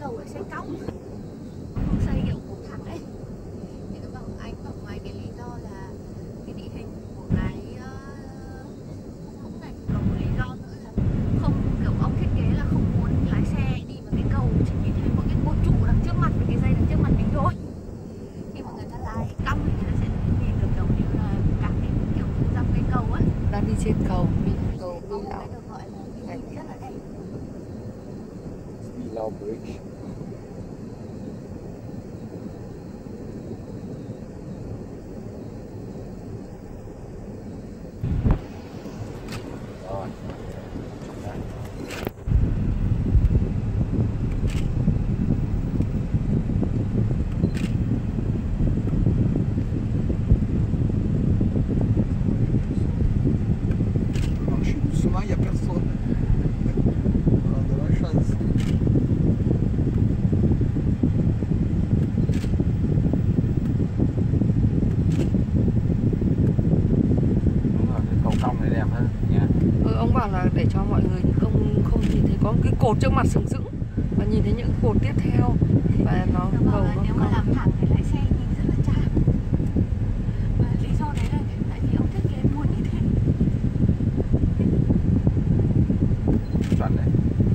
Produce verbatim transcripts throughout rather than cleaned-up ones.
cầu để xây cong, không xây kiểu cột thẳng ấy. Thì các bạn anh bảo ngoài cái lý do là cái địa hình của cái cũng này, còn một lý do nữa là không kiểu ông thiết kế là không muốn lái xe đi vào cái cầu, chỉ nhìn thấy một cái cột trụ đằng trước mặt và cái dây đằng trước mặt mình thôi. Khi mà người ta lái cong thì người ta sẽ nhìn được giống như là cả cái kiểu dòng cái cầu ấy. Đang đi trên cầu, mình cầu có một cái được gọi là cái nhìn rất là đẹp. Below bridge. Rồi. Souvent il n'y a personne. On a de la chance. Đúng rồi, cái cầu cong này đẹp hơn nha. Ừ, ông bảo là để cho mọi người không không nhìn thấy có cái cột trước mặt sừng sững và nhìn thấy những cột tiếp theo và nó cầu nó nếu mà làm thẳng thì lái xe nhìn rất là chán. Và lý do đấy là tại vì ông thiết kế muốn như thế. Chuẩn đấy.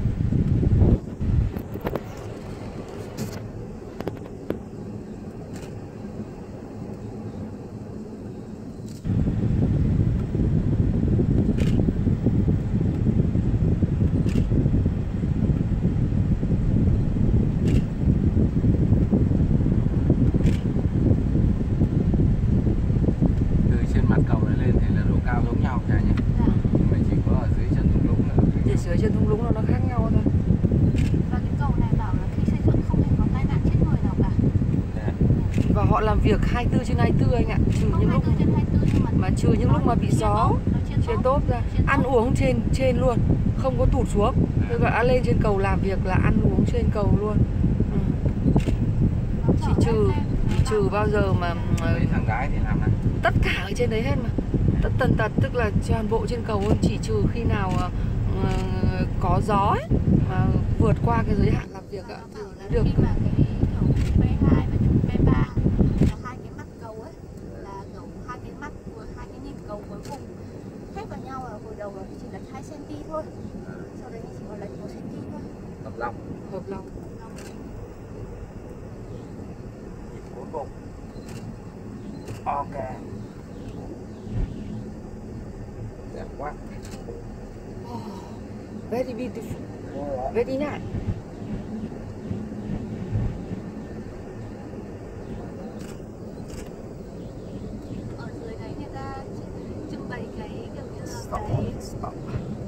Từ trên mặt cầu này lên thì là độ cao giống nhau cả nhỉ? Dạ. Nhưng mà chỉ có ở dưới chân thung lũng là để sửa trên thung lũng là nó khác nhau thôi. Và cái cầu này bảo là khi xây dựng không hề có tai nạn chết người nào cả. Và họ làm việc hai mươi bốn trên hai mươi bốn anh ạ, trừ Không những hai lúc mươi bốn trên hai mươi bốn nhưng mà mà trừ những lúc mà bị gió trên tốt ra, ăn uống trên trên luôn, không có tụt xuống. Tôi gọi lên trên cầu làm việc là ăn uống trên cầu luôn. Ừ. Chỉ trừ trừ bao giờ mà mấy thằng gái thì làm này. tất cả ở trên đấy hết mà, tất tần tật, tức là toàn bộ trên cầu luôn, chỉ trừ khi nào uh, có gió ấy, mà vượt qua cái giới hạn làm việc ạ thì được. Khi mà cái kiểu P hai và trục P ba là hai cái mắt cầu ấy, là kiểu hai cái mắt của hai cái nhịp cầu cuối cùng khép vào nhau, là hồi đầu là chỉ lệch hai xăng ti mét thôi, sau đấy chỉ còn lệch một xăng ti mét thôi. Hợp lòng. Hợp lòng. Nhịp cuối cùng. Ok. Đẹp quá. Oh, very beautiful, very nice. Ở dưới đấy người ta trưng bày cái kiểu như là Stop. cái Stop.